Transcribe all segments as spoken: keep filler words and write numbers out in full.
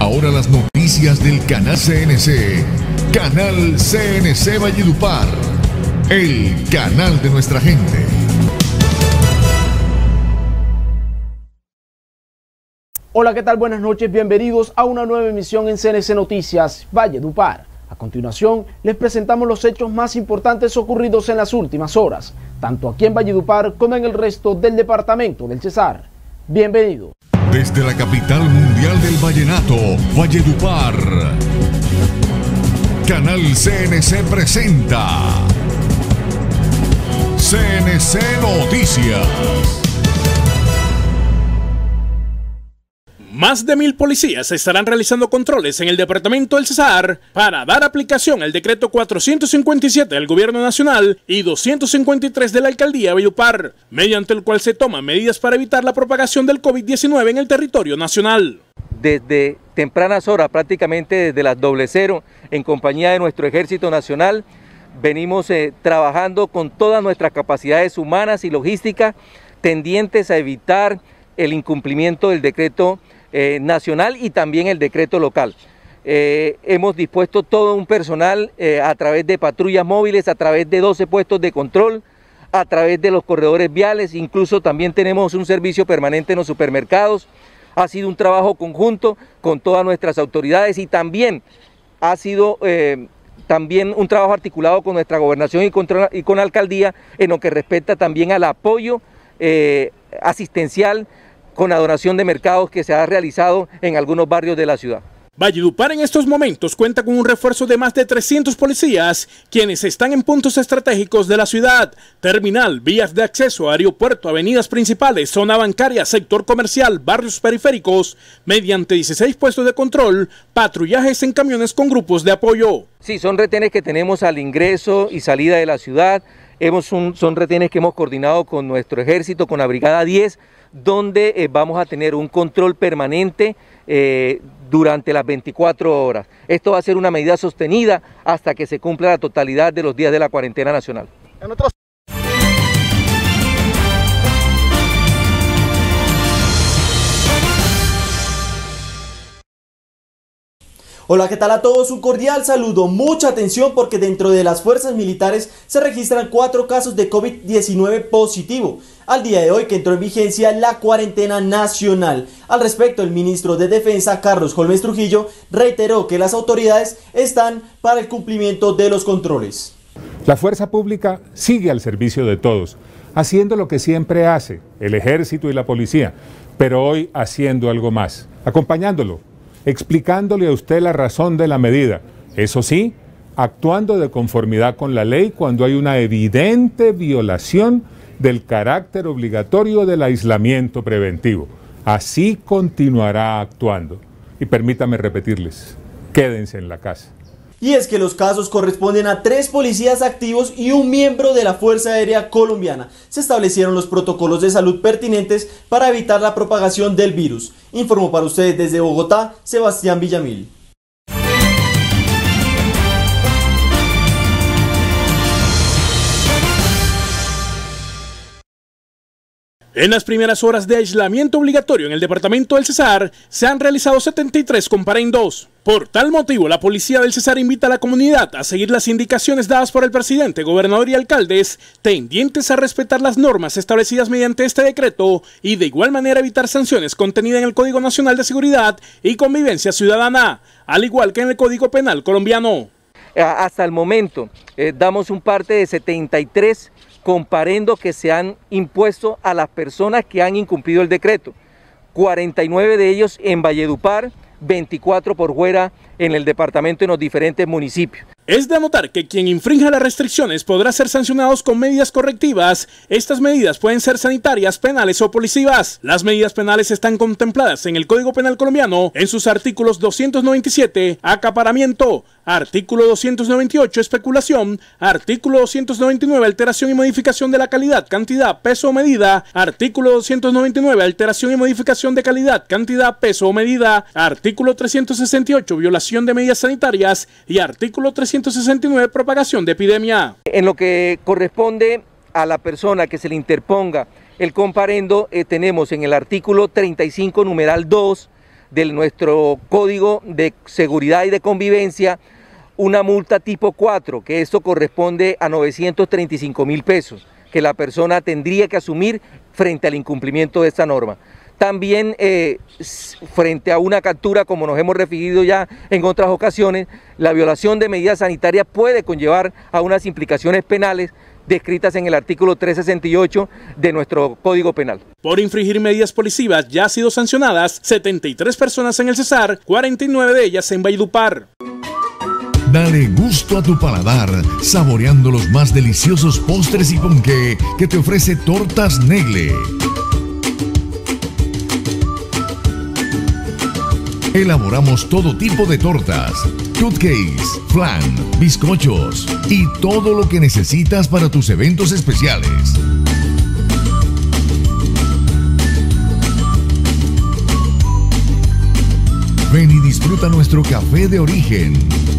Ahora las noticias del canal C N C. Canal C N C Valledupar. El canal de nuestra gente. Hola, ¿qué tal? Buenas noches, bienvenidos a una nueva emisión en C N C Noticias Valledupar. A continuación, les presentamos los hechos más importantes ocurridos en las últimas horas, tanto aquí en Valledupar como en el resto del departamento del Cesar. Bienvenidos. Desde la capital mundial del vallenato, Valledupar, Canal C N C presenta C N C Noticias. Más de mil policías estarán realizando controles en el departamento del Cesar para dar aplicación al decreto cuatrocientos cincuenta y siete del Gobierno Nacional y doscientos cincuenta y tres de la Alcaldía de Valledupar, mediante el cual se toman medidas para evitar la propagación del COVID diecinueve en el territorio nacional. Desde tempranas horas, prácticamente desde las doble cero, en compañía de nuestro Ejército Nacional, venimos eh, trabajando con todas nuestras capacidades humanas y logísticas tendientes a evitar el incumplimiento del decreto Eh, nacional y también el decreto local. Eh, hemos dispuesto todo un personal eh, a través de patrullas móviles, a través de doce puestos de control, a través de los corredores viales, incluso también tenemos un servicio permanente en los supermercados. Ha sido un trabajo conjunto con todas nuestras autoridades y también ha sido eh, también un trabajo articulado con nuestra gobernación y con, y con la alcaldía en lo que respecta también al apoyo eh, asistencial con la donación de mercados que se ha realizado en algunos barrios de la ciudad. Valledupar en estos momentos cuenta con un refuerzo de más de trescientos policías, quienes están en puntos estratégicos de la ciudad: terminal, vías de acceso, aeropuerto, avenidas principales, zona bancaria, sector comercial, barrios periféricos, mediante dieciséis puestos de control, patrullajes en camiones con grupos de apoyo. Sí, son retenes que tenemos al ingreso y salida de la ciudad. Hemos un, son retenes que hemos coordinado con nuestro ejército, con la Brigada diez, donde eh, vamos a tener un control permanente eh, durante las veinticuatro horas. Esto va a ser una medida sostenida hasta que se cumpla la totalidad de los días de la cuarentena nacional. En otros... Hola, ¿qué tal a todos? Un cordial saludo, mucha atención porque dentro de las fuerzas militares se registran cuatro casos de COVID diecinueve positivo al día de hoy, que entró en vigencia la cuarentena nacional. Al respecto, el ministro de Defensa, Carlos Holmes Trujillo, reiteró que las autoridades están para el cumplimiento de los controles. La fuerza pública sigue al servicio de todos, haciendo lo que siempre hace el ejército y la policía, pero hoy haciendo algo más, acompañándolo, explicándole a usted la razón de la medida, eso sí, actuando de conformidad con la ley cuando hay una evidente violación del carácter obligatorio del aislamiento preventivo. Así continuará actuando. Y permítame repetirles, quédense en la casa. Y es que los casos corresponden a tres policías activos y un miembro de la Fuerza Aérea Colombiana. Se establecieron los protocolos de salud pertinentes para evitar la propagación del virus. Informó para ustedes desde Bogotá, Sebastián Villamil. En las primeras horas de aislamiento obligatorio en el departamento del Cesar, se han realizado setenta y tres comparendos. Por tal motivo, la policía del Cesar invita a la comunidad a seguir las indicaciones dadas por el presidente, gobernador y alcaldes, tendientes a respetar las normas establecidas mediante este decreto y de igual manera evitar sanciones contenidas en el Código Nacional de Seguridad y Convivencia Ciudadana, al igual que en el Código Penal colombiano. Hasta el momento, eh, damos un parte de setenta y tres comparendos que se han impuesto a las personas que han incumplido el decreto, cuarenta y nueve de ellos en Valledupar, veinticuatro por fuera en el departamento en los diferentes municipios. Es de anotar que quien infrinja las restricciones podrá ser sancionado con medidas correctivas. Estas medidas pueden ser sanitarias, penales o policivas. Las medidas penales están contempladas en el Código Penal colombiano en sus artículos doscientos noventa y siete, acaparamiento, artículo doscientos noventa y ocho, especulación, artículo doscientos noventa y nueve, alteración y modificación de la calidad, cantidad, peso o medida, artículo doscientos noventa y nueve, alteración y modificación de calidad, cantidad, peso o medida, artículo trescientos sesenta y ocho, violación de medidas sanitarias y artículo trescientos sesenta y nueve, propagación de epidemia. En lo que corresponde a la persona que se le interponga el comparendo, eh, tenemos en el artículo treinta y cinco, numeral dos, de nuestro Código de Seguridad y de Convivencia una multa tipo cuatro, que esto corresponde a novecientos treinta y cinco mil pesos, que la persona tendría que asumir frente al incumplimiento de esta norma. También eh, frente a una captura, como nos hemos referido ya en otras ocasiones, la violación de medidas sanitarias puede conllevar a unas implicaciones penales descritas en el artículo trescientos sesenta y ocho de nuestro Código Penal. Por infringir medidas policivas ya han sido sancionadas setenta y tres personas en el Cesar, cuarenta y nueve de ellas en Valledupar. Dale gusto a tu paladar, saboreando los más deliciosos postres y ponqué que te ofrece Tortas Negle. Elaboramos todo tipo de tortas, cupcakes, flan, bizcochos y todo lo que necesitas para tus eventos especiales. Ven y disfruta nuestro café de origen.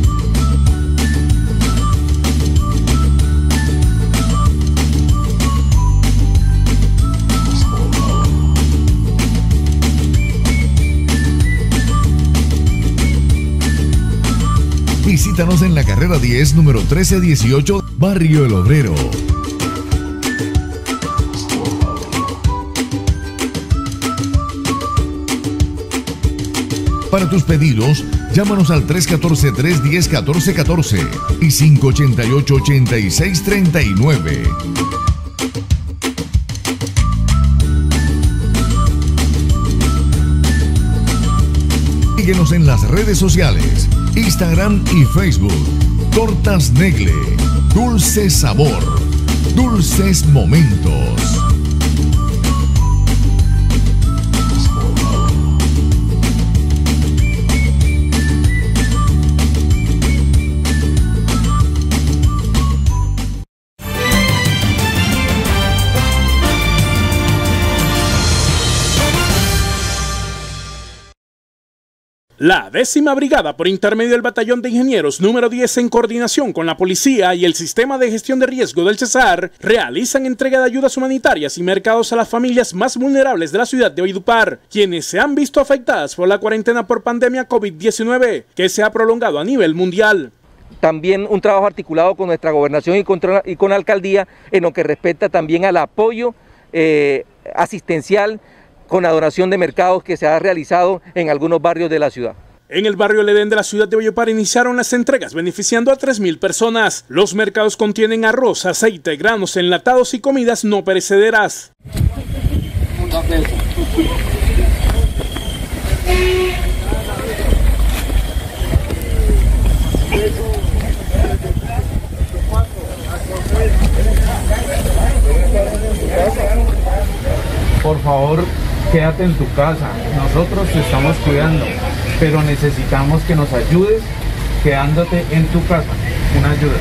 Visítanos en la carrera diez, número trece dieciocho, Barrio El Obrero. Para tus pedidos, llámanos al tres uno cuatro, tres uno cero, uno cuatro uno cuatro y cinco ocho ocho, ocho seis tres nueve. Síguenos en las redes sociales, Instagram y Facebook. Tortas Negle, dulce sabor, dulces momentos. La décima brigada, por intermedio del batallón de ingenieros número diez, en coordinación con la policía y el sistema de gestión de riesgo del Cesar, realizan entrega de ayudas humanitarias y mercados a las familias más vulnerables de la ciudad de Valledupar, quienes se han visto afectadas por la cuarentena por pandemia COVID diecinueve, que se ha prolongado a nivel mundial. También un trabajo articulado con nuestra gobernación y con, y con la alcaldía en lo que respecta también al apoyo eh, asistencial con la donación de mercados que se ha realizado en algunos barrios de la ciudad. En el barrio El Edén de la ciudad de Valledupar iniciaron las entregas beneficiando a tres mil personas. Los mercados contienen arroz, aceite, granos enlatados y comidas no perecederas. Por favor, quédate en tu casa, nosotros te estamos cuidando, pero necesitamos que nos ayudes quedándote en tu casa, una ayuda.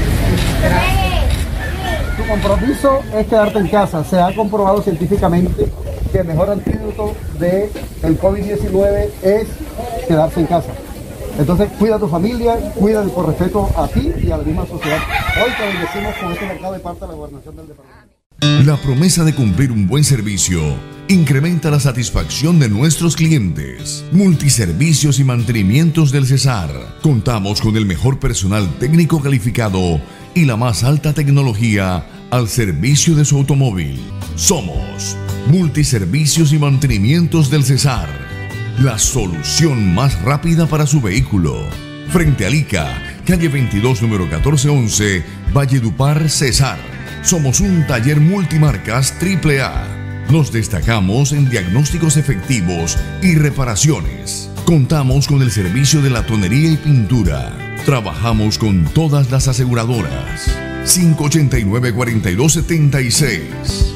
Tu compromiso es quedarte en casa. Se ha comprobado científicamente que el mejor antídoto del COVID diecinueve es quedarse en casa. Entonces cuida a tu familia, cuida por respeto a ti y a la misma sociedad. Hoy te bendecimos con este mercado de parte de la gobernación del departamento. La promesa de cumplir un buen servicio incrementa la satisfacción de nuestros clientes. Multiservicios y mantenimientos del Cesar. Contamos con el mejor personal técnico calificado y la más alta tecnología al servicio de su automóvil. Somos Multiservicios y Mantenimientos del Cesar, la solución más rápida para su vehículo. Frente al I C A, calle veintidós, número catorce once, Valledupar, Cesar. Somos un taller multimarcas triple A. Nos destacamos en diagnósticos efectivos y reparaciones. Contamos con el servicio de la tonería y pintura. Trabajamos con todas las aseguradoras. cinco ocho nueve, cuatro dos siete seis.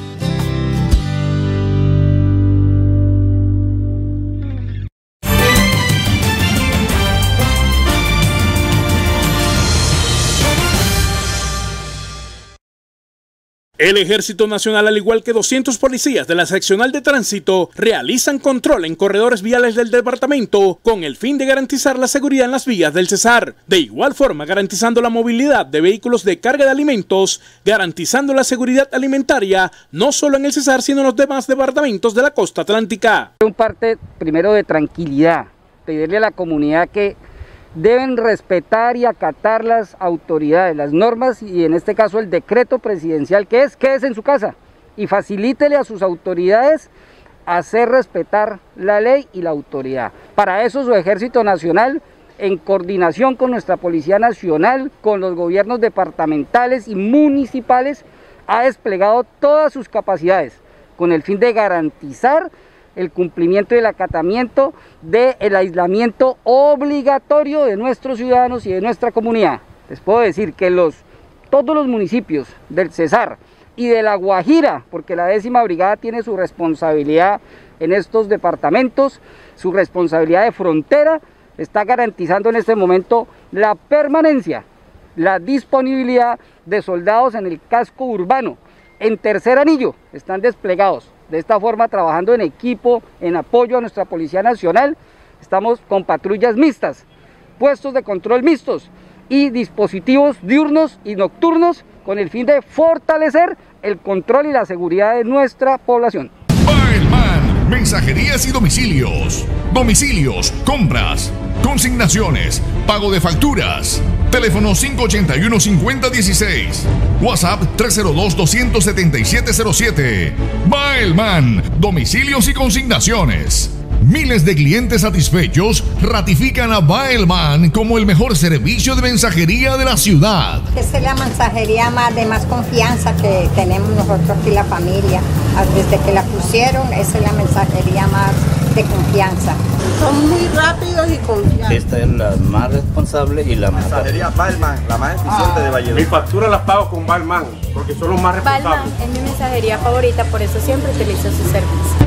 El Ejército Nacional, al igual que doscientos policías de la Seccional de Tránsito, realizan control en corredores viales del departamento con el fin de garantizar la seguridad en las vías del Cesar. De igual forma, garantizando la movilidad de vehículos de carga de alimentos, garantizando la seguridad alimentaria no solo en el Cesar, sino en los demás departamentos de la costa atlántica. Un parte primero de tranquilidad, pedirle a la comunidad que deben respetar y acatar las autoridades, las normas y en este caso el decreto presidencial, que es quédese en su casa y facilítele a sus autoridades hacer respetar la ley y la autoridad. Para eso su Ejército Nacional, en coordinación con nuestra Policía Nacional, con los gobiernos departamentales y municipales, ha desplegado todas sus capacidades con el fin de garantizar el cumplimiento y el acatamiento del aislamiento obligatorio de nuestros ciudadanos y de nuestra comunidad. Les puedo decir que los, todos los municipios del Cesar y de La Guajira, porque la décima brigada tiene su responsabilidad en estos departamentos, su responsabilidad de frontera, está garantizando en este momento la permanencia, la disponibilidad de soldados en el casco urbano. En Tercer Anillo están desplegados. De esta forma, trabajando en equipo, en apoyo a nuestra Policía Nacional, estamos con patrullas mixtas, puestos de control mixtos y dispositivos diurnos y nocturnos con el fin de fortalecer el control y la seguridad de nuestra población. Baelman, mensajerías y domicilios. Domicilios, compras, consignaciones, pago de facturas. Teléfono cinco ochenta y uno, cincuenta dieciséis. WhatsApp tres cero dos, dos siete siete cero siete. Baelman, domicilios y consignaciones. Miles de clientes satisfechos ratifican a Baelman como el mejor servicio de mensajería de la ciudad. Esta es la mensajería más de más confianza que tenemos nosotros aquí la familia. Desde que la pusieron, esa es la mensajería más de confianza. Son muy rápidos y confiables. Esta es la más responsable y la más mensajería Baelman, la más eficiente ah. de Valledupar. Mis facturas las pago con Baelman porque son los más responsables. Baelman es mi mensajería favorita, por eso siempre utilizo su servicio.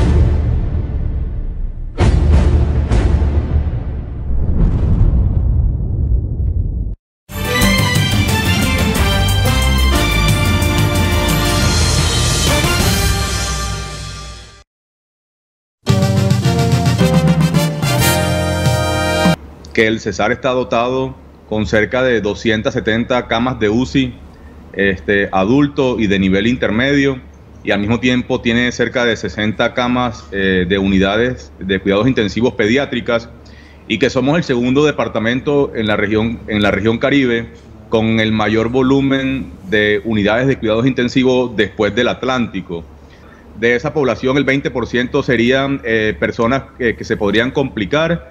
Que el Cesar está dotado con cerca de doscientas setenta camas de U C I este, adulto y de nivel intermedio, y al mismo tiempo tiene cerca de sesenta camas eh, de unidades de cuidados intensivos pediátricas, y que somos el segundo departamento en la región, en la región Caribe con el mayor volumen de unidades de cuidados intensivos después del Atlántico. De esa población, el veinte por ciento serían eh, personas eh, que se podrían complicar.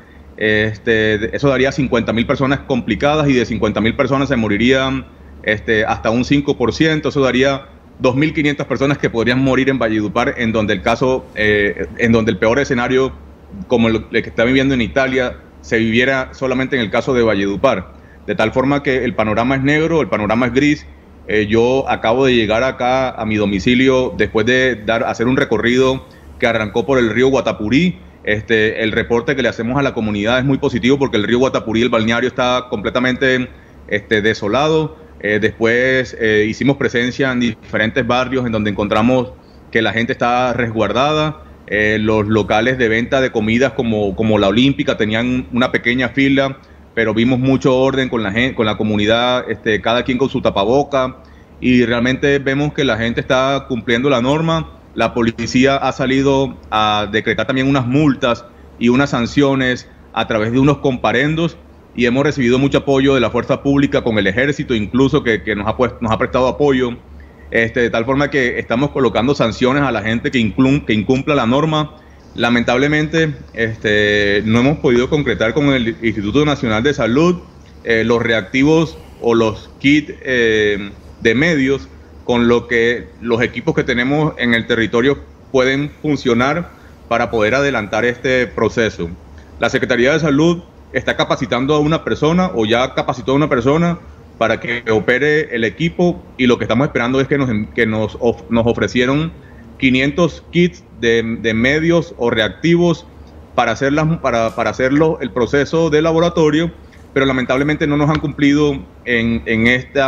Este, eso daría cincuenta mil personas complicadas, y de cincuenta mil personas se morirían este, hasta un cinco por ciento. Eso daría dos mil quinientas personas que podrían morir en Valledupar, en donde el caso, eh, en donde el peor escenario, como el, el que está viviendo en Italia, se viviera solamente en el caso de Valledupar. De tal forma que el panorama es negro, el panorama es gris. Eh, yo acabo de llegar acá a mi domicilio después de dar, hacer un recorrido que arrancó por el río Guatapurí. Este, el reporte que le hacemos a la comunidad es muy positivo, porque el río Guatapurí, el balneario, está completamente este, desolado. Eh, después eh, hicimos presencia en diferentes barrios en donde encontramos que la gente está resguardada. Eh, los locales de venta de comidas como, como la Olímpica tenían una pequeña fila, pero vimos mucho orden con la, gente, con la comunidad, este, cada quien con su tapaboca, y realmente vemos que la gente está cumpliendo la norma. La policía ha salido a decretar también unas multas y unas sanciones a través de unos comparendos, y hemos recibido mucho apoyo de la fuerza pública, con el ejército incluso, que, que nos, ha puesto, nos ha prestado apoyo, este, de tal forma que estamos colocando sanciones a la gente que, inclum, que incumpla la norma. Lamentablemente este, no hemos podido concretar con el Instituto Nacional de Salud eh, los reactivos o los kits eh, de medios con lo que los equipos que tenemos en el territorio pueden funcionar para poder adelantar este proceso. La Secretaría de Salud está capacitando a una persona, o ya capacitó a una persona, para que opere el equipo, y lo que estamos esperando es que nos, que nos, of, nos ofrecieron quinientos kits de, de medios o reactivos para, hacerlas, para, para hacerlo el proceso de laboratorio, pero lamentablemente no nos han cumplido en, en esta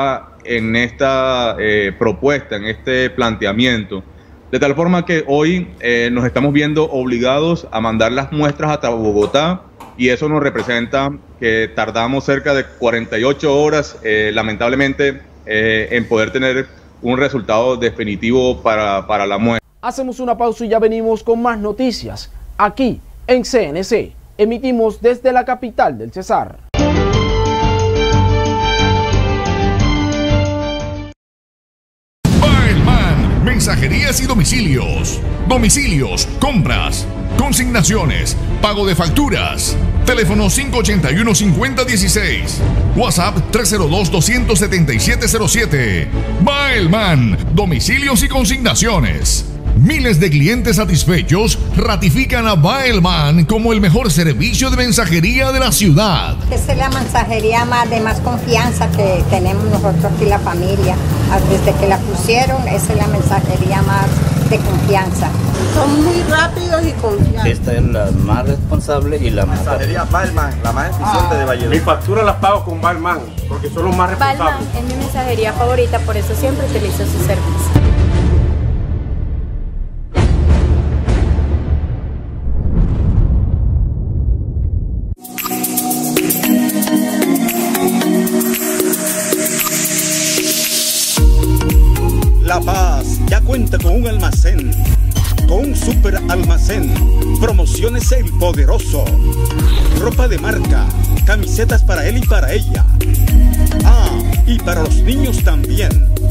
en esta eh, propuesta, en este planteamiento, de tal forma que hoy eh, nos estamos viendo obligados a mandar las muestras hasta Bogotá, y eso nos representa que tardamos cerca de cuarenta y ocho horas, eh, lamentablemente, eh, en poder tener un resultado definitivo para, para la muestra. Hacemos una pausa y ya venimos con más noticias aquí en C N C. Emitimos desde la capital del Cesar. Baelman, mensajerías y domicilios. Domicilios, compras, consignaciones, pago de facturas. Teléfono cinco ocho uno, cinco cero uno seis. WhatsApp tres cero dos, dos siete siete cero siete. Baelman, domicilios y consignaciones. Miles de clientes satisfechos ratifican a Baelman como el mejor servicio de mensajería de la ciudad. Esa es la mensajería más de más confianza que tenemos nosotros aquí, la familia. Desde que la pusieron, esa es la mensajería más de confianza. Son muy rápidos y confiables. Esta es la más responsable y la más... Mensajería Baelman, la más eficiente ah, de Valledupar. Mis facturas las pago con Baelman, porque son los más responsables. Baelman es mi mensajería favorita, por eso siempre utilizo su servicio. La Paz ya cuenta con un almacén, con un super almacén. Promociones El Poderoso. Ropa de marca, camisetas para él y para ella. Ah, y para los niños también.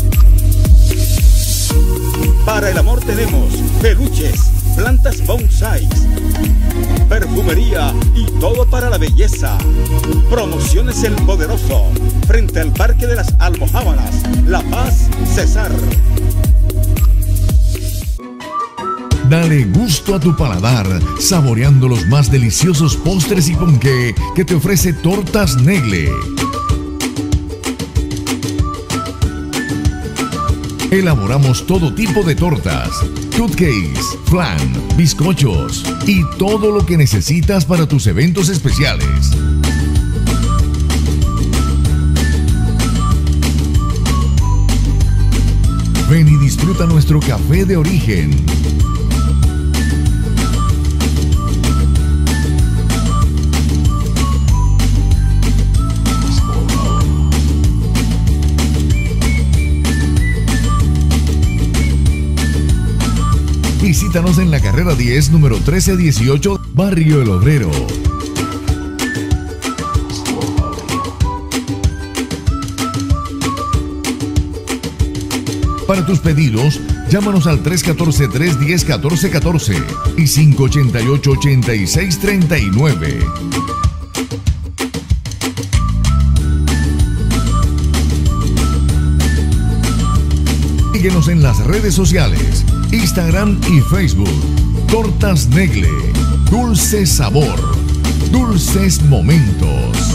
Para el amor tenemos peluches, plantas bonsai, perfumería y todo para la belleza. Promociones El Poderoso, frente al Parque de las Almojábanas, La Paz, Cesar. Dale gusto a tu paladar, saboreando los más deliciosos postres y ponqué que te ofrece Tortas Negle. Elaboramos todo tipo de tortas, cupcakes, flan, bizcochos y todo lo que necesitas para tus eventos especiales. Ven y disfruta nuestro café de origen. Visítanos en la carrera diez, número trece dieciocho, Barrio El Obrero. Para tus pedidos, llámanos al tres uno cuatro, tres uno cero, uno cuatro uno cuatro y cinco ocho ocho, ocho seis tres nueve. Síguenos en las redes sociales, Instagram y Facebook. Tortas Negle, dulce sabor, dulces momentos.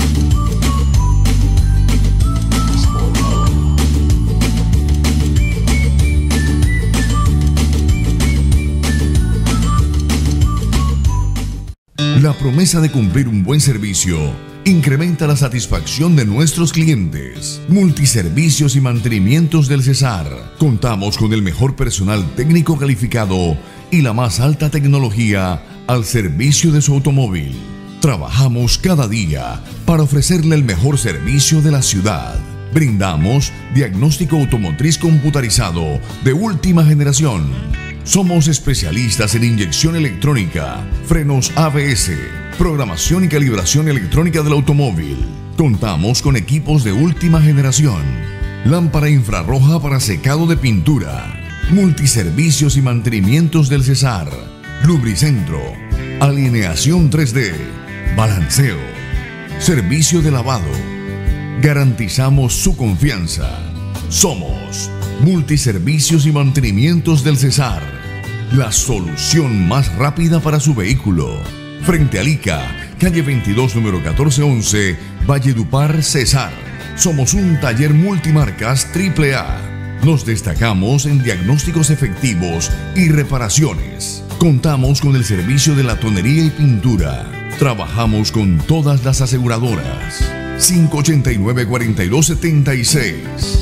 La promesa de cumplir un buen servicio incrementa la satisfacción de nuestros clientes. Multiservicios y mantenimientos del Cesar. Contamos con el mejor personal técnico calificado y la más alta tecnología al servicio de su automóvil. Trabajamos cada día para ofrecerle el mejor servicio de la ciudad. Brindamos diagnóstico automotriz computarizado de última generación. Somos especialistas en inyección electrónica, frenos A B S, programación y calibración electrónica del automóvil. Contamos con equipos de última generación. Lámpara infrarroja para secado de pintura. Multiservicios y mantenimientos del Cesar. Lubricentro. Alineación tres D. Balanceo. Servicio de lavado. Garantizamos su confianza. Somos Multiservicios y mantenimientos del Cesar. La solución más rápida para su vehículo. Frente al I C A, calle veintidós, número catorce once, Valledupar, Cesar. Somos un taller multimarcas triple A. Nos destacamos en diagnósticos efectivos y reparaciones. Contamos con el servicio de la tonería y pintura. Trabajamos con todas las aseguradoras. cinco ocho nueve, cuatro dos siete seis.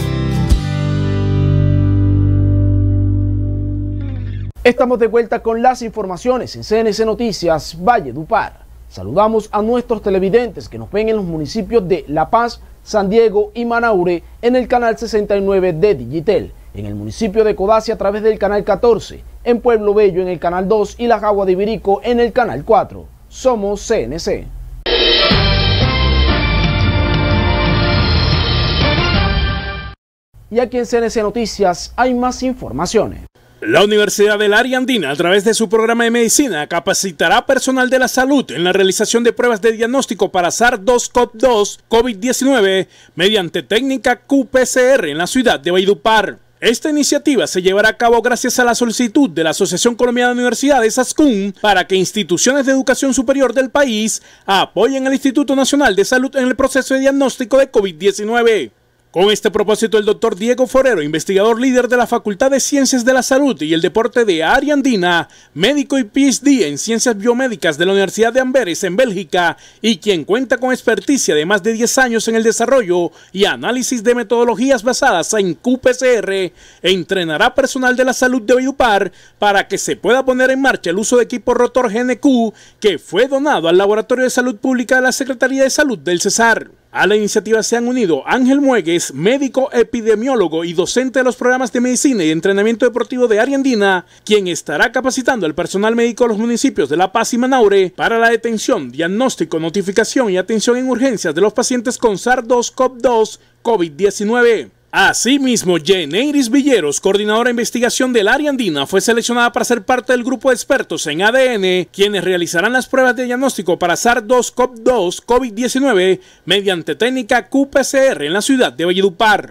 Estamos de vuelta con las informaciones en C N C Noticias Valledupar. Saludamos a nuestros televidentes que nos ven en los municipios de La Paz, San Diego y Manaure en el canal sesenta y nueve de Digitel, en el municipio de Codazzi a través del canal catorce, en Pueblo Bello en el canal dos y La Jagua de Ibirico en el canal cuatro. Somos C N C. Y aquí en C N C Noticias hay más informaciones. La Universidad del Área Andina, a través de su programa de medicina, capacitará personal de la salud en la realización de pruebas de diagnóstico para SARS dos CoV dos COVID diecinueve mediante técnica Q P C R en la ciudad de Valledupar. Esta iniciativa se llevará a cabo gracias a la solicitud de la Asociación Colombiana de Universidades, ASCUN, para que instituciones de educación superior del país apoyen al Instituto Nacional de Salud en el proceso de diagnóstico de COVID diecinueve. Con este propósito, el doctor Diego Forero, investigador líder de la Facultad de Ciencias de la Salud y el Deporte de Área Andina, médico y P H D en Ciencias Biomédicas de la Universidad de Amberes en Bélgica y quien cuenta con experticia de más de diez años en el desarrollo y análisis de metodologías basadas en Q P C R, entrenará personal de la salud de Valledupar para que se pueda poner en marcha el uso de equipo rotor G N Q que fue donado al Laboratorio de Salud Pública de la Secretaría de Salud del Cesar. A la iniciativa se han unido Ángel Muegues, médico epidemiólogo y docente de los programas de medicina y entrenamiento deportivo de Área Andina, quien estará capacitando al personal médico de los municipios de La Paz y Manaure para la detención, diagnóstico, notificación y atención en urgencias de los pacientes con SARS dos CoV dos COVID diecinueve. Asimismo, Jeneiris Villeros, coordinadora de investigación del Área Andina, fue seleccionada para ser parte del grupo de expertos en A D N, quienes realizarán las pruebas de diagnóstico para SARS dos CoV dos COVID diecinueve mediante técnica Q P C R en la ciudad de Valledupar.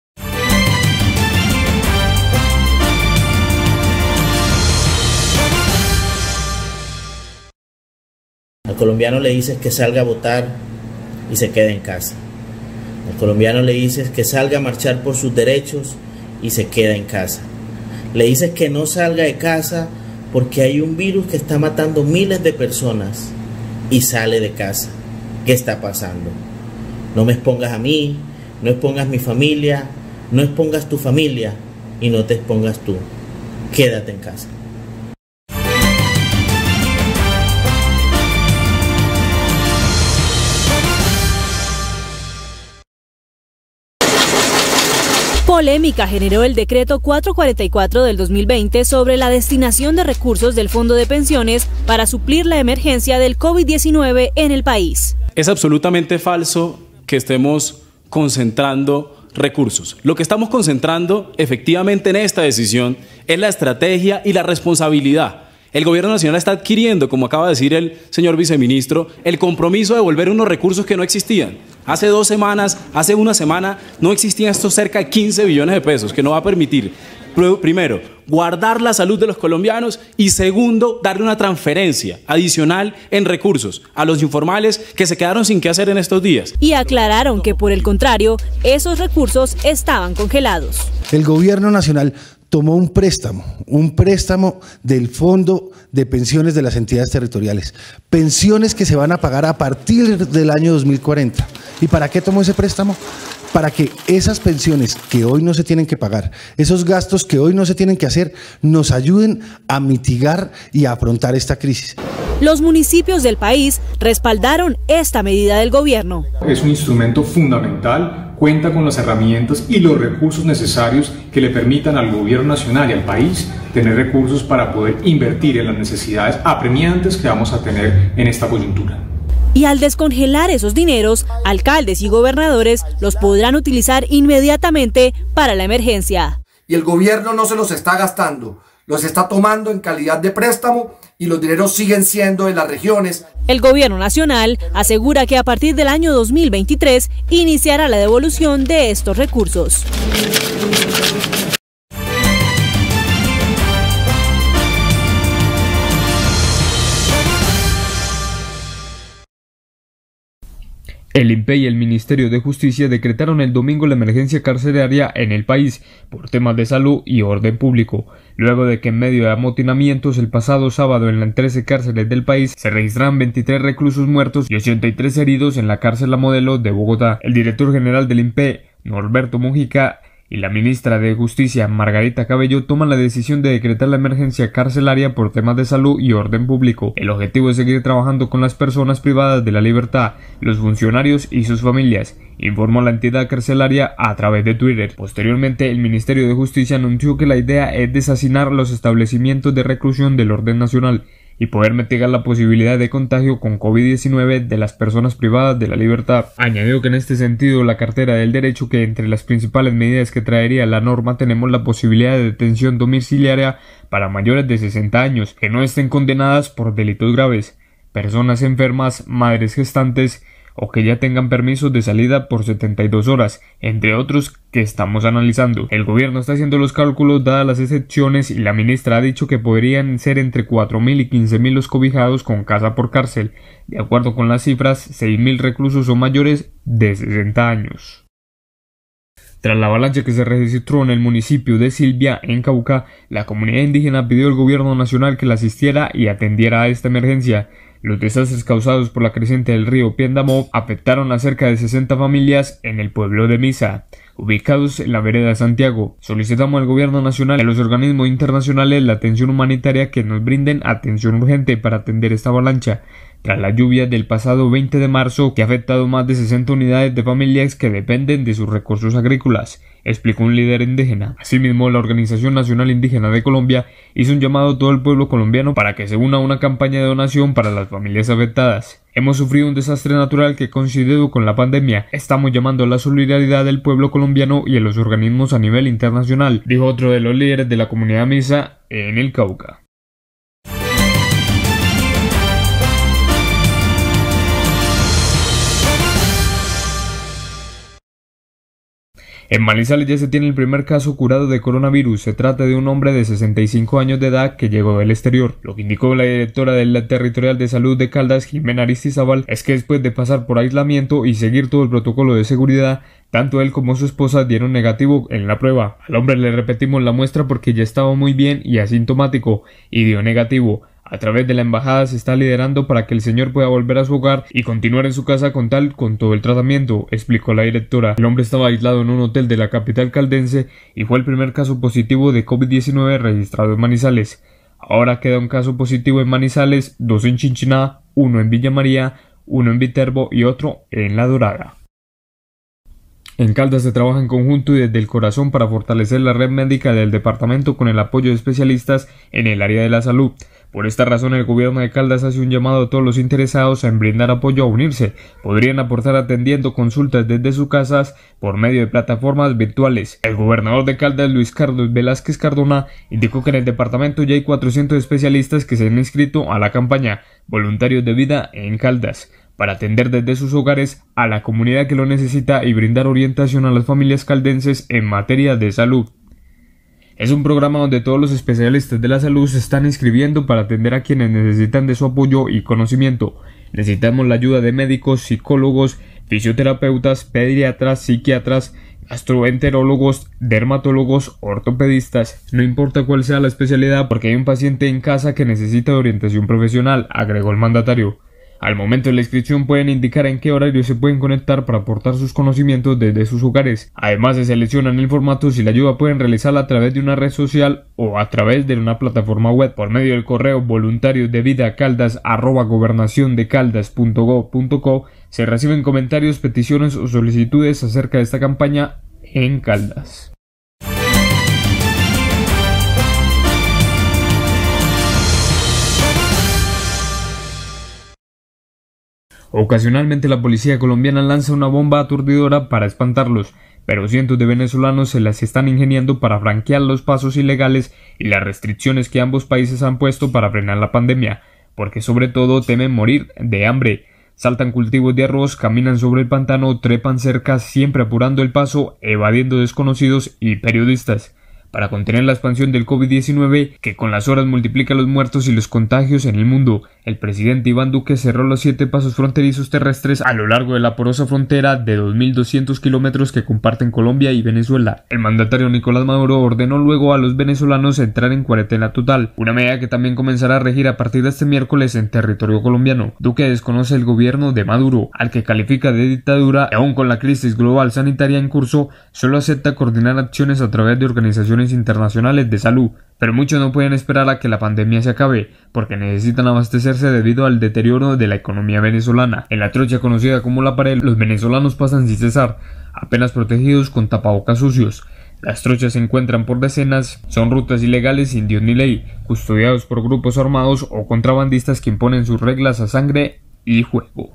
Al colombiano le dices que salga a votar y se quede en casa. Al colombiano le dices que salga a marchar por sus derechos y se queda en casa. Le dices que no salga de casa porque hay un virus que está matando miles de personas y sale de casa. ¿Qué está pasando? No me expongas a mí, no expongas mi familia, no expongas tu familia y no te expongas tú. Quédate en casa. Polémica generó el decreto cuatrocientos cuarenta y cuatro del dos mil veinte sobre la destinación de recursos del Fondo de Pensiones para suplir la emergencia del COVID diecinueve en el país. Es absolutamente falso que estemos concentrando recursos. Lo que estamos concentrando efectivamente en esta decisión es la estrategia y la responsabilidad. El gobierno nacional está adquiriendo, como acaba de decir el señor viceministro, el compromiso de devolver unos recursos que no existían. Hace dos semanas, hace una semana, no existían estos cerca de quince billones de pesos, que no va a permitir, primero, guardar la salud de los colombianos y segundo, darle una transferencia adicional en recursos a los informales que se quedaron sin qué hacer en estos días. Y aclararon que por el contrario, esos recursos estaban congelados. El gobierno nacional tomó un préstamo, un préstamo del Fondo de Pensiones de las entidades territoriales, pensiones que se van a pagar a partir del año dos mil cuarenta. ¿Y para qué tomó ese préstamo? Para que esas pensiones que hoy no se tienen que pagar, esos gastos que hoy no se tienen que hacer, nos ayuden a mitigar y a afrontar esta crisis. Los municipios del país respaldaron esta medida del gobierno. Es un instrumento fundamental, cuenta con las herramientas y los recursos necesarios que le permitan al gobierno nacional y al país tener recursos para poder invertir en las necesidades apremiantes que vamos a tener en esta coyuntura. Y al descongelar esos dineros, alcaldes y gobernadores los podrán utilizar inmediatamente para la emergencia. Y el gobierno no se los está gastando, los está tomando en calidad de préstamo y los dineros siguen siendo de las regiones. El gobierno nacional asegura que a partir del año dos mil veintitrés iniciará la devolución de estos recursos. El I N P E y el Ministerio de Justicia decretaron el domingo la emergencia carcelaria en el país por temas de salud y orden público, luego de que en medio de amotinamientos el pasado sábado en las trece cárceles del país se registraron veintitrés reclusos muertos y ochenta y tres heridos en la cárcel La Modelo de Bogotá. El director general del I N P E, Norberto Mujica, y la ministra de Justicia, Margarita Cabello, toman la decisión de decretar la emergencia carcelaria por temas de salud y orden público. El objetivo es seguir trabajando con las personas privadas de la libertad, los funcionarios y sus familias, informó la entidad carcelaria a través de Twitter. Posteriormente, el Ministerio de Justicia anunció que la idea es deshacinar los establecimientos de reclusión del orden nacional y poder mitigar la posibilidad de contagio con COVID diecinueve de las personas privadas de la libertad. Añadió que en este sentido la cartera del derecho, que entre las principales medidas que traería la norma tenemos la posibilidad de detención domiciliaria para mayores de sesenta años que no estén condenadas por delitos graves, personas enfermas, madres gestantes o que ya tengan permisos de salida por setenta y dos horas, entre otros que estamos analizando. El gobierno está haciendo los cálculos dadas las excepciones y la ministra ha dicho que podrían ser entre cuatro mil y quince mil los cobijados con casa por cárcel. De acuerdo con las cifras, seis mil reclusos o mayores de sesenta años. Tras la avalancha que se registró en el municipio de Silvia, en Cauca, la comunidad indígena pidió al gobierno nacional que la asistiera y atendiera a esta emergencia. Los desastres causados por la creciente del río Piendamó afectaron a cerca de sesenta familias en el pueblo de Misa, ubicados en la vereda de Santiago. Solicitamos al gobierno nacional y a los organismos internacionales la atención humanitaria que nos brinden atención urgente para atender esta avalancha, tras la lluvia del pasado veinte de marzo que ha afectado más de sesenta unidades de familias que dependen de sus recursos agrícolas, explicó un líder indígena. Asimismo, la Organización Nacional Indígena de Colombia hizo un llamado a todo el pueblo colombiano para que se una a una campaña de donación para las familias afectadas. Hemos sufrido un desastre natural que coincidió con la pandemia. Estamos llamando a la solidaridad del pueblo colombiano y a los organismos a nivel internacional, dijo otro de los líderes de la comunidad Misa en el Cauca. En Manizales ya se tiene el primer caso curado de coronavirus. Se trata de un hombre de sesenta y cinco años de edad que llegó del exterior. Lo que indicó la directora de la Territorial de Salud de Caldas, Jimena Aristizábal, es que después de pasar por aislamiento y seguir todo el protocolo de seguridad, tanto él como su esposa dieron negativo en la prueba. Al hombre le repetimos la muestra porque ya estaba muy bien y asintomático y dio negativo. A través de la embajada se está liderando para que el señor pueda volver a su hogar y continuar en su casa con tal con todo el tratamiento, explicó la directora. El hombre estaba aislado en un hotel de la capital caldense y fue el primer caso positivo de COVID diecinueve registrado en Manizales. Ahora queda un caso positivo en Manizales, dos en Chinchiná, uno en Villa María, uno en Viterbo y otro en La Dorada. En Caldas se trabaja en conjunto y desde el corazón para fortalecer la red médica del departamento con el apoyo de especialistas en el área de la salud. Por esta razón, el gobierno de Caldas hace un llamado a todos los interesados en brindar apoyo a unirse. Podrían aportar atendiendo consultas desde sus casas por medio de plataformas virtuales. El gobernador de Caldas, Luis Carlos Velázquez Cardona, indicó que en el departamento ya hay cuatrocientos especialistas que se han inscrito a la campaña Voluntarios de Vida en Caldas, para atender desde sus hogares a la comunidad que lo necesita y brindar orientación a las familias caldenses en materia de salud. Es un programa donde todos los especialistas de la salud se están inscribiendo para atender a quienes necesitan de su apoyo y conocimiento. Necesitamos la ayuda de médicos, psicólogos, fisioterapeutas, pediatras, psiquiatras, gastroenterólogos, dermatólogos, ortopedistas, no importa cuál sea la especialidad porque hay un paciente en casa que necesita de orientación profesional, agregó el mandatario. Al momento de la inscripción pueden indicar en qué horario se pueden conectar para aportar sus conocimientos desde sus hogares. Además se seleccionan el formato si la ayuda pueden realizarla a través de una red social o a través de una plataforma web. Por medio del correo voluntarios de vida caldas arroba gobernación de caldas punto gob punto co se reciben comentarios, peticiones o solicitudes acerca de esta campaña en Caldas. Ocasionalmente la policía colombiana lanza una bomba aturdidora para espantarlos, pero cientos de venezolanos se las están ingeniando para franquear los pasos ilegales y las restricciones que ambos países han puesto para frenar la pandemia, porque sobre todo temen morir de hambre. Saltan cultivos de arroz, caminan sobre el pantano, trepan cercas, siempre apurando el paso, evadiendo desconocidos y periodistas. para contener la expansión del COVID diecinueve que con las horas multiplica los muertos y los contagios en el mundo. El presidente Iván Duque cerró los siete pasos fronterizos terrestres a lo largo de la porosa frontera de dos mil doscientos kilómetros que comparten Colombia y Venezuela. El mandatario Nicolás Maduro ordenó luego a los venezolanos entrar en cuarentena total, una medida que también comenzará a regir a partir de este miércoles en territorio colombiano. Duque desconoce el gobierno de Maduro, al que califica de dictadura, y aún con la crisis global sanitaria en curso, solo acepta coordinar acciones a través de organizaciones internacionales de salud. Pero muchos no pueden esperar a que la pandemia se acabe, porque necesitan abastecerse debido al deterioro de la economía venezolana. En la trocha conocida como La Pared, los venezolanos pasan sin cesar, apenas protegidos con tapabocas sucios. Las trochas se encuentran por decenas, son rutas ilegales sin Dios ni ley, custodiados por grupos armados o contrabandistas que imponen sus reglas a sangre y fuego.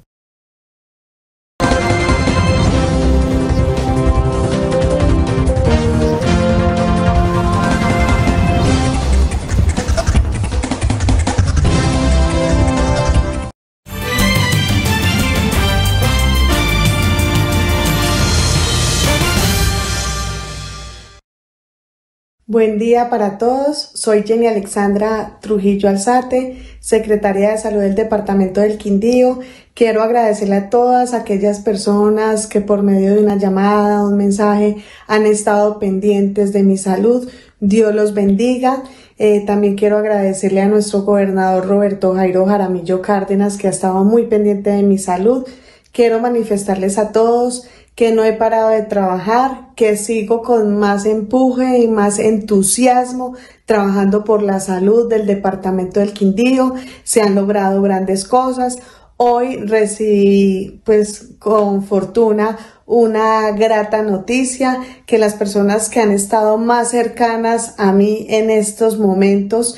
Buen día para todos, soy Jenny Alexandra Trujillo Alzate, secretaria de Salud del Departamento del Quindío. Quiero agradecerle a todas aquellas personas que por medio de una llamada, un mensaje, han estado pendientes de mi salud. Dios los bendiga. Eh, también quiero agradecerle a nuestro gobernador Roberto Jairo Jaramillo Cárdenas, que ha estado muy pendiente de mi salud. Quiero manifestarles a todos que no he parado de trabajar, que sigo con más empuje y más entusiasmo trabajando por la salud del departamento del Quindío. Se han logrado grandes cosas. Hoy recibí, pues, con fortuna, una grata noticia, que las personas que han estado más cercanas a mí en estos momentos,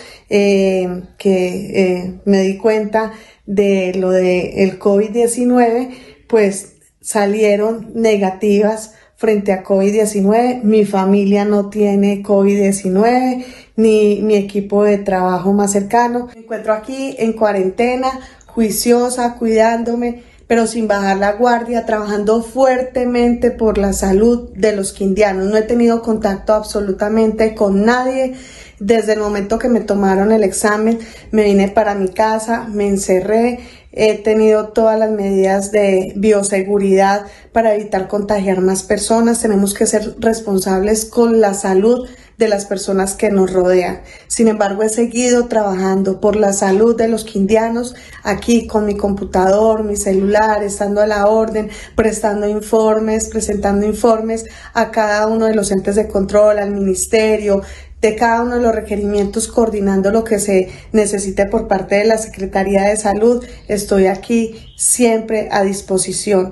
eh, que eh, me di cuenta de lo del COVID diecinueve, pues, salieron negativas frente a COVID diecinueve. Mi familia no tiene COVID diecinueve, ni mi equipo de trabajo más cercano. Me encuentro aquí en cuarentena, juiciosa, cuidándome, pero sin bajar la guardia, trabajando fuertemente por la salud de los quindianos. No he tenido contacto absolutamente con nadie. Desde el momento que me tomaron el examen, me vine para mi casa, me encerré. He tenido todas las medidas de bioseguridad para evitar contagiar más personas. Tenemos que ser responsables con la salud de las personas que nos rodean. Sin embargo, he seguido trabajando por la salud de los quindianos, aquí con mi computador, mi celular, estando a la orden, prestando informes, presentando informes a cada uno de los entes de control, al ministerio, de cada uno de los requerimientos, coordinando lo que se necesite por parte de la Secretaría de Salud. Estoy aquí siempre a disposición.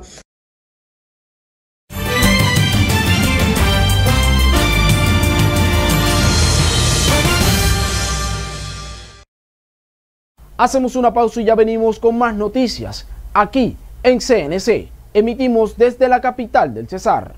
Hacemos una pausa y ya venimos con más noticias. Aquí en C N C, emitimos desde la capital del Cesar.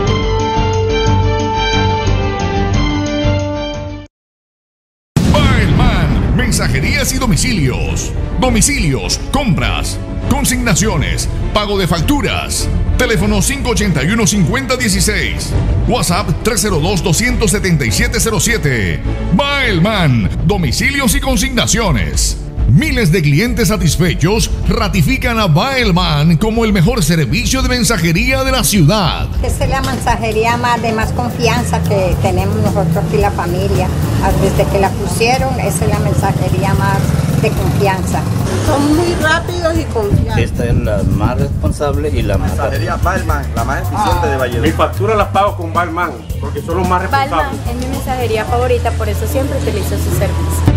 Mensajerías y domicilios. Domicilios, compras, consignaciones, pago de facturas. Teléfono cinco ochenta y uno, cincuenta dieciséis. WhatsApp tres cero dos, dos siete siete cero siete. Baelman, domicilios y consignaciones. Miles de clientes satisfechos ratifican a Baelman como el mejor servicio de mensajería de la ciudad. Esta es la mensajería más de más confianza que tenemos nosotros aquí la familia. Desde que la pusieron, esa es la mensajería más de confianza. Son muy rápidos y confiables. Esta es la más responsable y la más mensajería Baelman, la más eficiente ah. de Valledupar. Mis facturas las pago con Baelman, porque son los más responsables. Baelman es mi mensajería favorita, por eso siempre utilizo su servicio.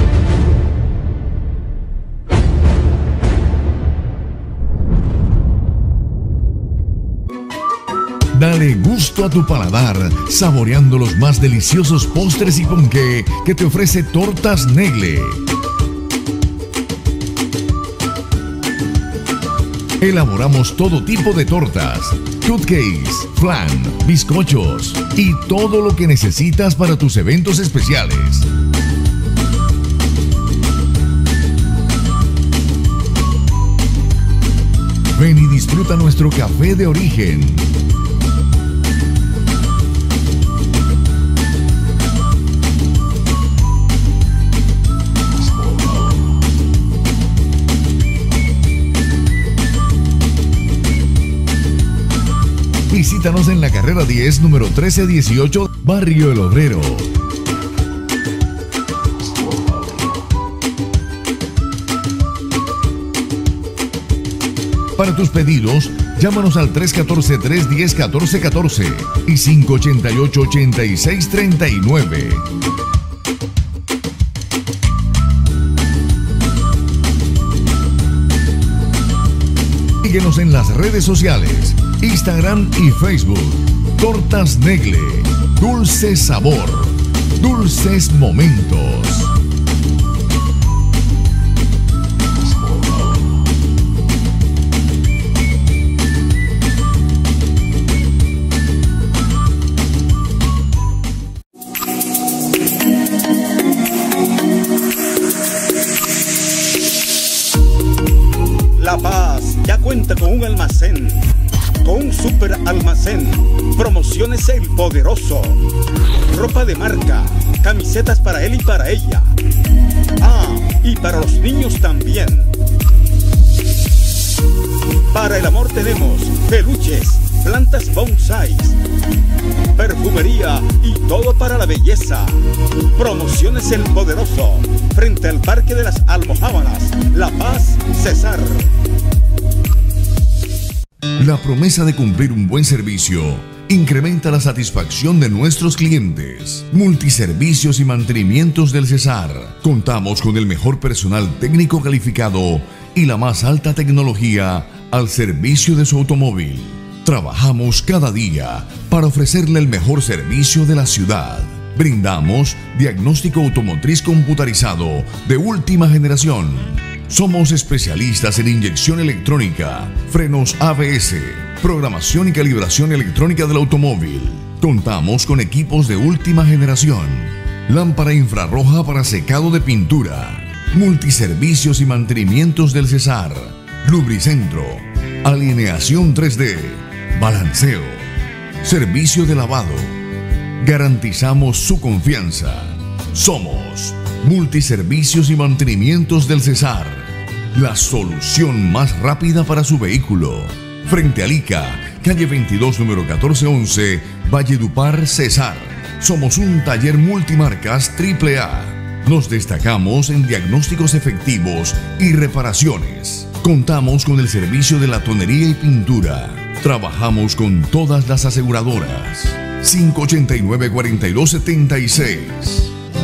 Dale gusto a tu paladar, saboreando los más deliciosos postres y ponqué que te ofrece Tortas Negle. Elaboramos todo tipo de tortas, cupcakes, flan, bizcochos y todo lo que necesitas para tus eventos especiales. Ven y disfruta nuestro café de origen. Visítanos en la carrera diez, número trece dieciocho, Barrio El Obrero. Para tus pedidos, llámanos al tres uno cuatro, tres uno cero, uno cuatro uno cuatro y cinco ocho ocho, ocho seis tres nueve. Síguenos en las redes sociales, Instagram y Facebook. Tortas Negle, dulce sabor, dulces momentos. La Paz ya cuenta con un almacén, con un super almacén. Promociones El Poderoso. Ropa de marca, camisetas para él y para ella. Ah, y para los niños también. Para el amor tenemos peluches, plantas bonsais, perfumería y todo para la belleza. Promociones El Poderoso, frente al Parque de las Almojábanas, La Paz, Cesar. La promesa de cumplir un buen servicio incrementa la satisfacción de nuestros clientes. Multiservicios y mantenimientos del Cesar. Contamos con el mejor personal técnico calificado y la más alta tecnología al servicio de su automóvil. Trabajamos cada día para ofrecerle el mejor servicio de la ciudad. Brindamos diagnóstico automotriz computarizado de última generación. Somos especialistas en inyección electrónica, frenos A B S, programación y calibración electrónica del automóvil. Contamos con equipos de última generación. Lámpara infrarroja para secado de pintura. Multiservicios y mantenimientos del Cesar. Lubricentro. Alineación tres D. Balanceo. Servicio de lavado. Garantizamos su confianza. Somos Multiservicios y Mantenimientos del Cesar. La solución más rápida para su vehículo. Frente al ICA, calle veintidós, número catorce once, Valledupar, Cesar. Somos un taller multimarcas triple A. Nos destacamos en diagnósticos efectivos y reparaciones. Contamos con el servicio de latonería y pintura. Trabajamos con todas las aseguradoras. cinco ocho nueve, cuatro dos siete seis.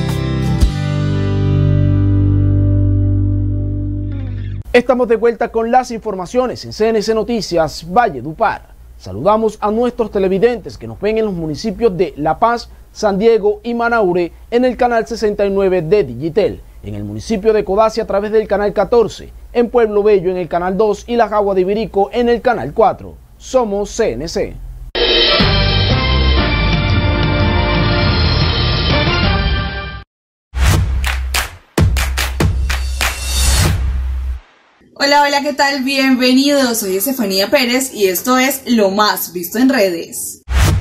Estamos de vuelta con las informaciones en C N C Noticias Valledupar. Saludamos a nuestros televidentes que nos ven en los municipios de La Paz, San Diego y Manaure en el canal sesenta y nueve de Digitel, en el municipio de Codazzi a través del canal catorce, en Pueblo Bello en el canal dos y La Jagua de Ibirico en el canal cuatro. Somos C N C. Hola, hola, ¿qué tal? Bienvenidos, soy Estefanía Pérez y esto es lo más visto en redes.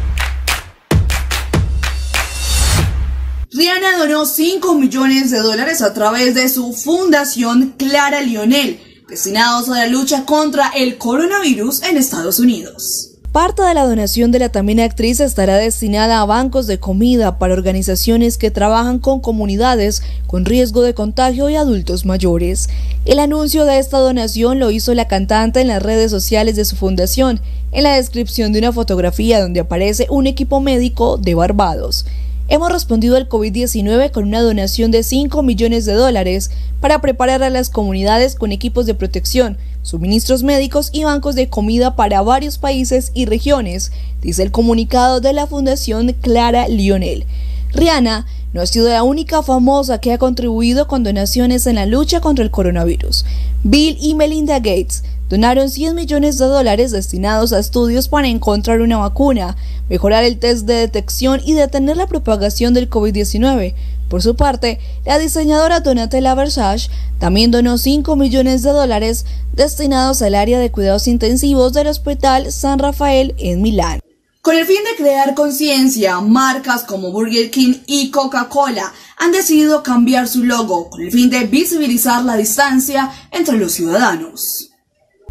Rihanna donó cinco millones de dólares a través de su fundación Clara Lionel, destinados a la lucha contra el coronavirus en Estados Unidos. Parte de la donación de la también actriz estará destinada a bancos de comida para organizaciones que trabajan con comunidades con riesgo de contagio y adultos mayores. El anuncio de esta donación lo hizo la cantante en las redes sociales de su fundación, en la descripción de una fotografía donde aparece un equipo médico de Barbados. Hemos respondido al COVID diecinueve con una donación de cinco millones de dólares para preparar a las comunidades con equipos de protección, suministros médicos y bancos de comida para varios países y regiones, dice el comunicado de la Fundación Clara Lionel. Rihanna no ha sido la única famosa que ha contribuido con donaciones en la lucha contra el coronavirus. Bill y Melinda Gates donaron cien millones de dólares destinados a estudios para encontrar una vacuna, mejorar el test de detección y detener la propagación del COVID diecinueve. Por su parte, la diseñadora Donatella Versace también donó cinco millones de dólares destinados al área de cuidados intensivos del Hospital San Rafael en Milán. Con el fin de crear conciencia, marcas como Burger King y Coca-Cola han decidido cambiar su logo con el fin de visibilizar la distancia entre los ciudadanos.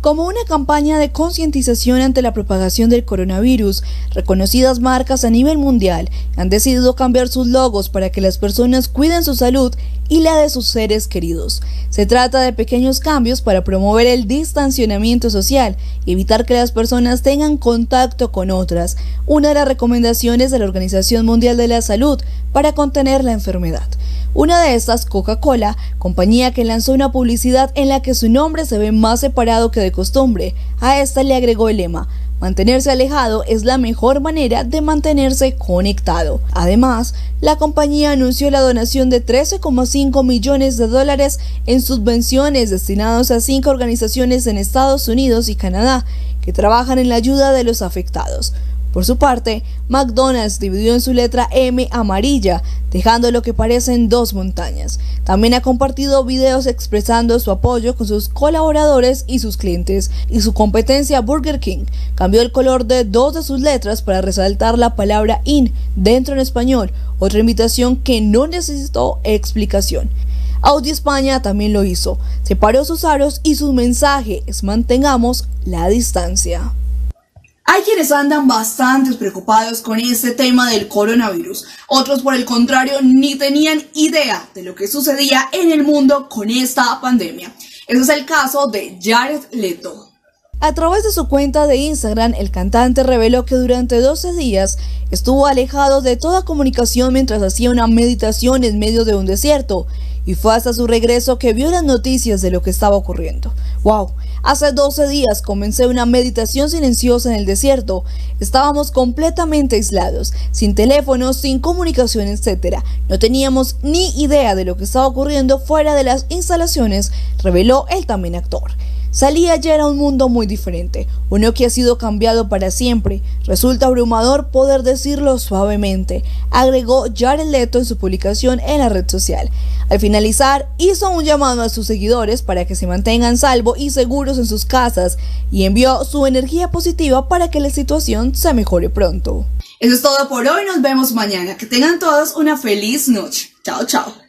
Como una campaña de concientización ante la propagación del coronavirus, reconocidas marcas a nivel mundial han decidido cambiar sus logos para que las personas cuiden su salud y la de sus seres queridos. Se trata de pequeños cambios para promover el distanciamiento social y evitar que las personas tengan contacto con otras, una de las recomendaciones de la Organización Mundial de la Salud para contener la enfermedad. Una de estas, Coca-Cola, compañía que lanzó una publicidad en la que su nombre se ve más separado que de costumbre. A esta le agregó el lema: mantenerse alejado es la mejor manera de mantenerse conectado. Además, la compañía anunció la donación de trece coma cinco millones de dólares en subvenciones destinados a cinco organizaciones en Estados Unidos y Canadá que trabajan en la ayuda de los afectados. Por su parte, McDonald's dividió en su letra M amarilla, dejando lo que parecen dos montañas. También ha compartido videos expresando su apoyo con sus colaboradores y sus clientes, y su competencia Burger King cambió el color de dos de sus letras para resaltar la palabra in dentro en español, otra invitación que no necesitó explicación. Audi España también lo hizo, separó sus aros y su mensaje es: mantengamos la distancia. Hay quienes andan bastante preocupados con este tema del coronavirus. Otros, por el contrario, ni tenían idea de lo que sucedía en el mundo con esta pandemia. Ese es el caso de Jared Leto. A través de su cuenta de Instagram, el cantante reveló que durante doce días estuvo alejado de toda comunicación mientras hacía una meditación en medio de un desierto, y fue hasta su regreso que vio las noticias de lo que estaba ocurriendo. ¡Wow! Hace doce días comencé una meditación silenciosa en el desierto. Estábamos completamente aislados, sin teléfonos, sin comunicación, etcétera. No teníamos ni idea de lo que estaba ocurriendo fuera de las instalaciones, reveló el también actor. Salí ayer a un mundo muy diferente, uno que ha sido cambiado para siempre. Resulta abrumador poder decirlo suavemente, agregó Jared Leto en su publicación en la red social. Al finalizar, hizo un llamado a sus seguidores para que se mantengan salvo y seguros en sus casas y envió su energía positiva para que la situación se mejore pronto. Eso es todo por hoy, nos vemos mañana. Que tengan todos una feliz noche. Chao, chao.